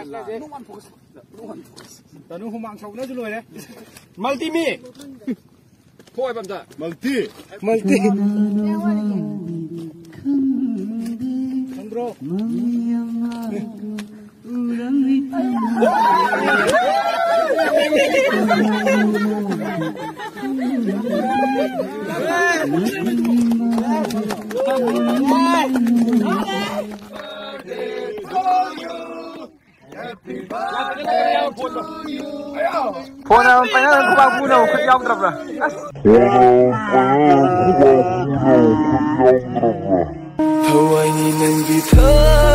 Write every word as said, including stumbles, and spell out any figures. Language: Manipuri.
ตอนนู้นผมมังชมน่าจะรวยเลยมัลติมีพ่อยบัมจ้ะมัลติมัลติคันโดรพูดนะไปนะคุณป้าพูดนะคุณยอมรับนะเพราะว่านี่นั้นคือเธอ